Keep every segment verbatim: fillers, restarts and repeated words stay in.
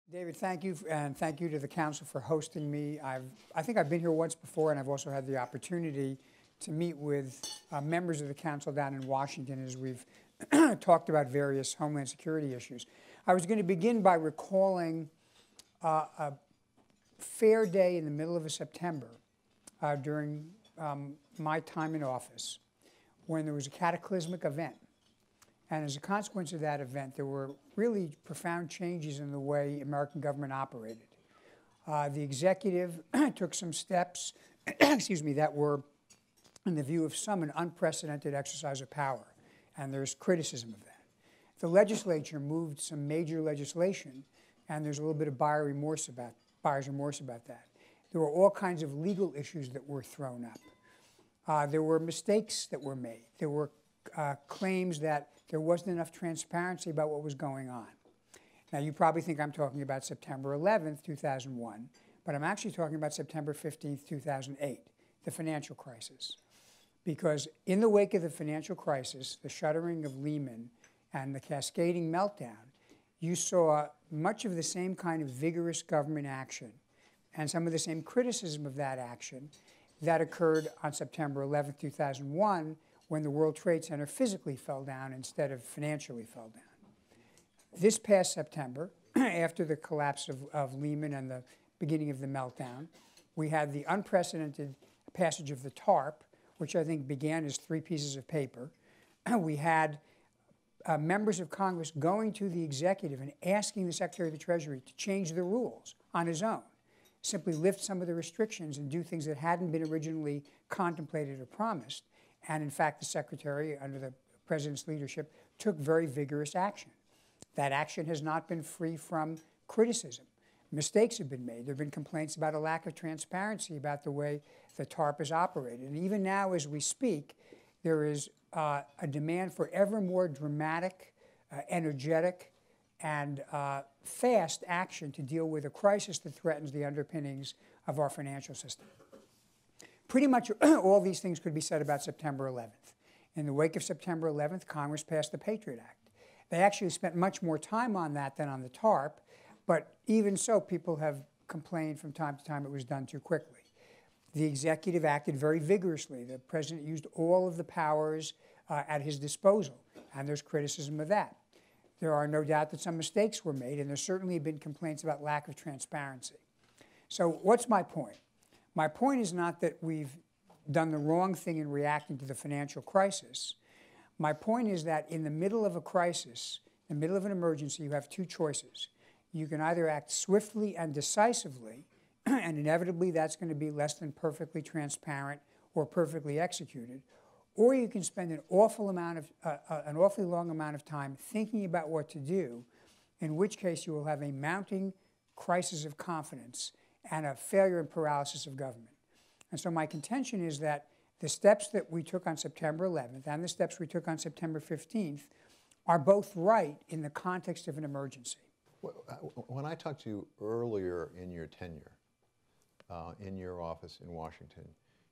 David, thank you, and thank you to the Council for hosting me. I've, I think I've been here once before, and I've also had the opportunity to meet with uh, members of the Council down in Washington as we've talked about various Homeland Security issues. I was going to begin by recalling uh, a fair day in the middle of September uh, during um, my time in office when there was a cataclysmic event. And as a consequence of that event, there were really profound changes in the way American government operated. Uh, the executive took some steps, excuse me, that were, in the view of some, an unprecedented exercise of power. And there's criticism of that. The legislature moved some major legislation, and there's a little bit of buyer remorse about, buyer's remorse about that. There were all kinds of legal issues that were thrown up. Uh, there were mistakes that were made. There were uh, claims that there wasn't enough transparency about what was going on. Now, you probably think I'm talking about September eleventh, two thousand one, but I'm actually talking about September fifteenth, two thousand eight, the financial crisis. Because in the wake of the financial crisis, the shuttering of Lehman and the cascading meltdown, you saw much of the same kind of vigorous government action and some of the same criticism of that action that occurred on September eleventh, two thousand one, when the World Trade Center physically fell down instead of financially fell down. This past September, after the collapse of, of Lehman and the beginning of the meltdown, we had the unprecedented passage of the TARP, which I think began as three pieces of paper. We had uh, members of Congress going to the executive and asking the Secretary of the Treasury to change the rules on his own, simply lift some of the restrictions and do things that hadn't been originally contemplated or promised. And in fact, the Secretary, under the President's leadership, took very vigorous action. That action has not been free from criticism. Mistakes have been made. There have been complaints about a lack of transparency about the way the TARP is operated. And even now, as we speak, there is uh, a demand for ever more dramatic, uh, energetic, and uh, fast action to deal with a crisis that threatens the underpinnings of our financial system. Pretty much all these things could be said about September eleventh. In the wake of September eleventh, Congress passed the Patriot Act. They actually spent much more time on that than on the TARP, but even so, people have complained from time to time it was done too quickly. The executive acted very vigorously. The president used all of the powers uh, at his disposal, and there's criticism of that. There are no doubt that some mistakes were made, and there's certainly been complaints about lack of transparency. So what's my point? My point is not that we've done the wrong thing in reacting to the financial crisis. My point is that in the middle of a crisis, in the middle of an emergency, you have two choices. You can either act swiftly and decisively, and inevitably that's going to be less than perfectly transparent or perfectly executed, or you can spend an awful amount of, uh, uh, an awfully long amount of time thinking about what to do, in which case you will have a mounting crisis of confidence and a failure and paralysis of government. And so my contention is that the steps that we took on September eleventh and the steps we took on September fifteenth are both right in the context of an emergency. When I talked to you earlier in your tenure uh, in your office in Washington,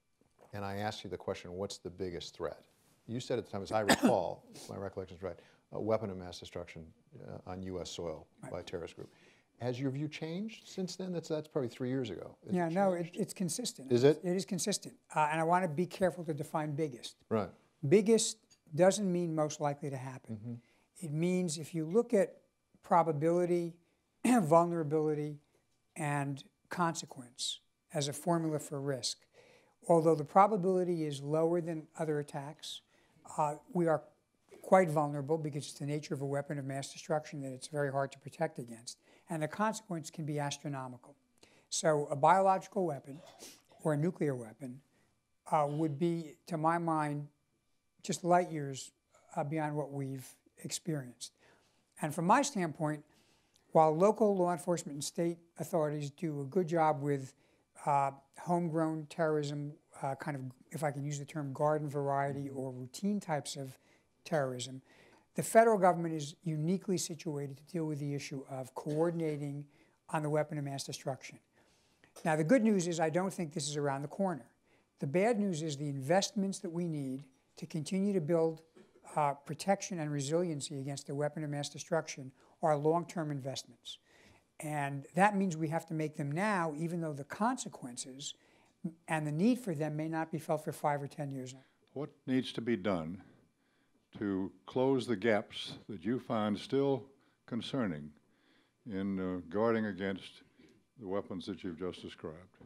and I asked you the question, what's the biggest threat? You said at the time, as I recall, if my recollection is right, a weapon of mass destruction uh, on U S soil right. by a terrorist group. Has your view changed since then? That's, that's probably three years ago. Has yeah, it no, it, it's consistent. Is it? It is consistent. Uh, and I want to be careful to define biggest. Right. Biggest doesn't mean most likely to happen. Mm-hmm. It means if you look at probability, vulnerability, and consequence as a formula for risk, although the probability is lower than other attacks, uh, we are quite vulnerable because it's the nature of a weapon of mass destruction that it's very hard to protect against. And the consequence can be astronomical. So a biological weapon or a nuclear weapon uh, would be, to my mind, just light years uh, beyond what we've experienced. And from my standpoint, while local law enforcement and state authorities do a good job with uh, homegrown terrorism, uh, kind of, if I can use the term, garden variety or routine types of terrorism, the federal government is uniquely situated to deal with the issue of coordinating on the weapon of mass destruction. Now, the good news is I don't think this is around the corner. The bad news is the investments that we need to continue to build uh, protection and resiliency against the weapon of mass destruction are long-term investments. And that means we have to make them now, even though the consequences and the need for them may not be felt for five or ten years now. What needs to be done to close the gaps that you find still concerning in uh, guarding against the weapons that you've just described?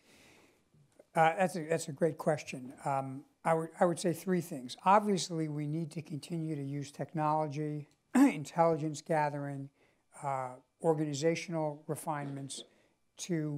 Uh, that's, a, that's a great question. Um, I, would, I would say three things. Obviously, we need to continue to use technology, intelligence gathering, uh, organizational refinements to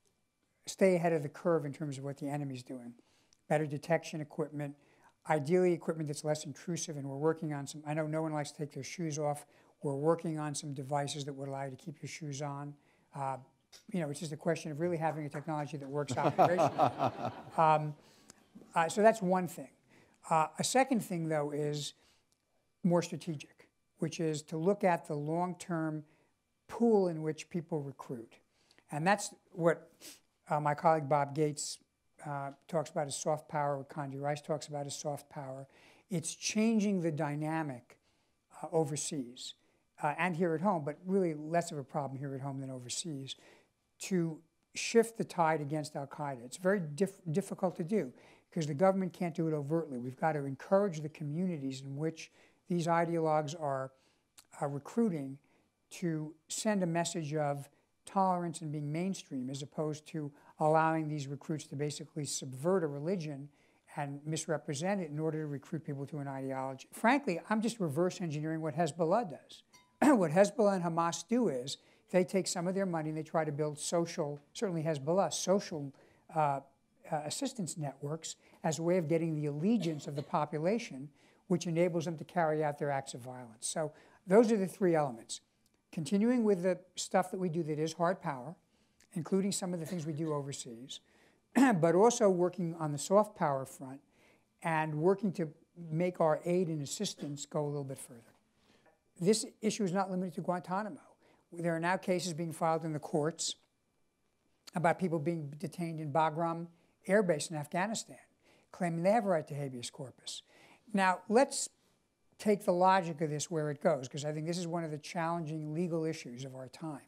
stay ahead of the curve in terms of what the enemy's doing. Better detection equipment, ideally equipment that's less intrusive, and we're working on some, I know no one likes to take their shoes off. We're working on some devices that would allow you to keep your shoes on. Uh, you know, it's just a question of really having a technology that works operationally. um, uh, so that's one thing. Uh, a second thing, though, is more strategic, which is to look at the long-term pool in which people recruit. And that's what uh, my colleague Bob Gates uh, talks about as soft power, what Condi Rice talks about as soft power. It's changing the dynamic uh, overseas uh, and here at home, but really less of a problem here at home than overseas, to shift the tide against al-Qaeda. It's very diff difficult to do because the government can't do it overtly. We've got to encourage the communities in which these ideologues are, are recruiting to send a message of tolerance and being mainstream, as opposed to allowing these recruits to basically subvert a religion and misrepresent it in order to recruit people to an ideology. Frankly, I'm just reverse engineering what Hezbollah does. What Hezbollah and Hamas do is they take some of their money and they try to build social, certainly Hezbollah, social uh, uh, assistance networks as a way of getting the allegiance of the population, which enables them to carry out their acts of violence. So those are the three elements. Continuing with the stuff that we do that is hard power, including some of the things we do overseas, but also working on the soft power front and working to make our aid and assistance go a little bit further. This issue is not limited to Guantanamo. There are now cases being filed in the courts about people being detained in Bagram Air Base in Afghanistan, claiming they have a right to habeas corpus. Now, let's take the logic of this where it goes, because I think this is one of the challenging legal issues of our time.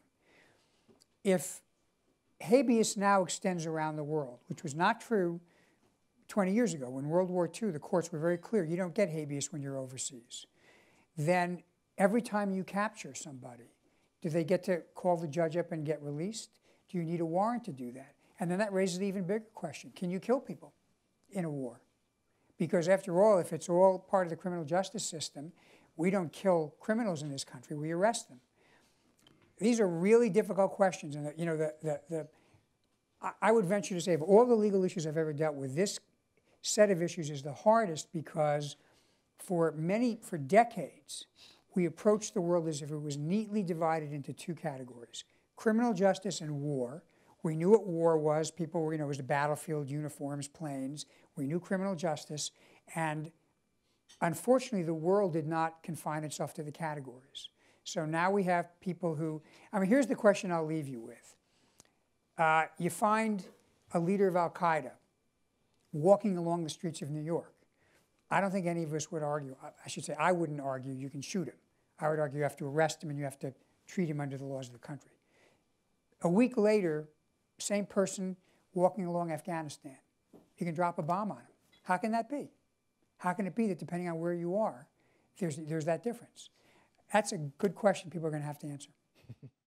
If habeas now extends around the world, which was not true twenty years ago. When World War Two, the courts were very clear, you don't get habeas when you're overseas. Then every time you capture somebody, do they get to call the judge up and get released? Do you need a warrant to do that? And then that raises an even bigger question. Can you kill people in a war? Because after all, if it's all part of the criminal justice system, we don't kill criminals in this country, we arrest them. These are really difficult questions. And, you know, the, the, the, I would venture to say of all the legal issues I've ever dealt with, this set of issues is the hardest because for many, for decades, we approached the world as if it was neatly divided into two categories, criminal justice and war. We knew what war was. People were, you know, it was the battlefield, uniforms, planes. We knew criminal justice. And unfortunately, the world did not confine itself to the categories. So now we have people who, I mean, here's the question I'll leave you with. Uh, you find a leader of al-Qaeda walking along the streets of New York. I don't think any of us would argue. I should say, I wouldn't argue you can shoot him. I would argue you have to arrest him and you have to treat him under the laws of the country. A week later, same person walking along Afghanistan. You can drop a bomb on him. How can that be? How can it be that depending on where you are, there's, there's that difference? That's a good question people are going to have to answer.